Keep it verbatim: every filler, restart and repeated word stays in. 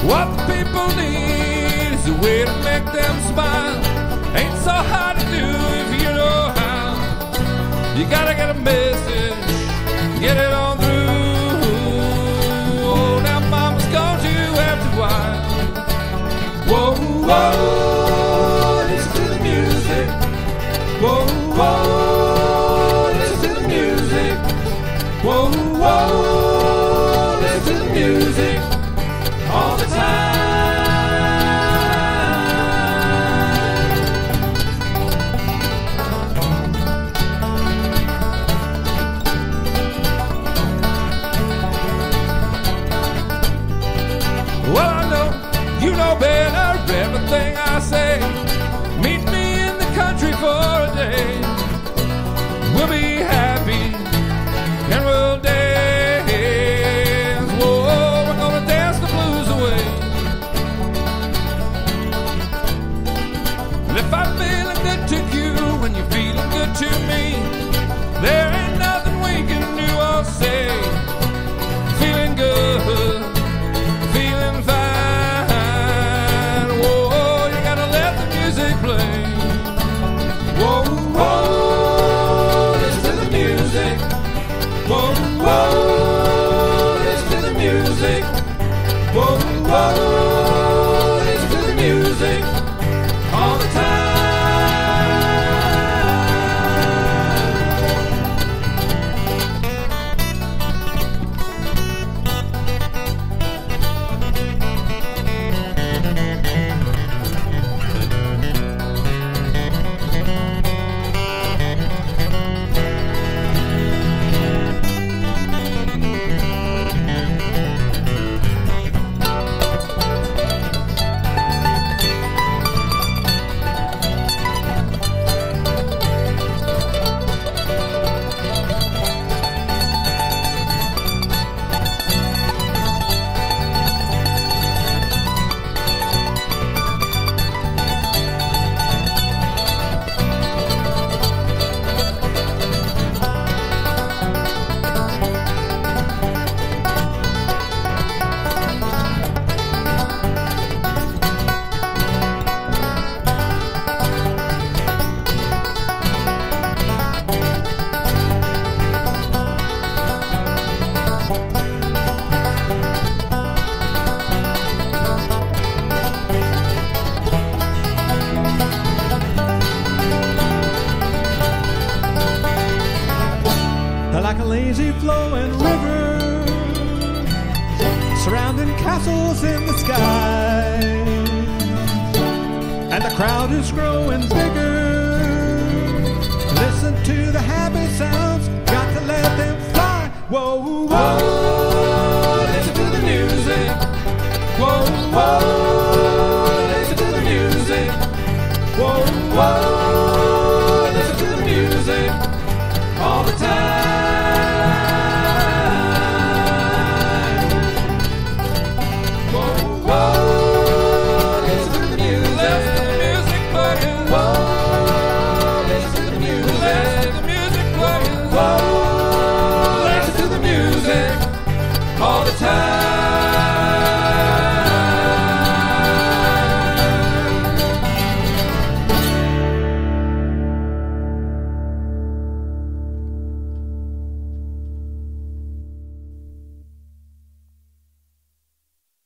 What the people need is a way to make them smile. Ain't so hard to do if you know how. You gotta get a message, get it on through. Oh, now mama's gone too after a while. Whoa, whoa, listen to the music. Whoa, whoa, listen to the music. Whoa, whoa, listen to the music all the time. Well, I know you know better everything I say. Meet me in the country for a day. We'll be happy and we'll dance. Whoa, we're gonna dance the blues away. And if I'm feeling good to you and you're feeling good to me, there ain't nothing we can do or say. Feeling good, feeling fine. Whoa, you gotta let the music play. Whoa, whoa, listen to the music. Whoa, whoa, listen to the music. Whoa, whoa, listen to the music all the time. Like a lazy flowing river, surrounding castles in the sky, and the crowd is growing bigger. Listen to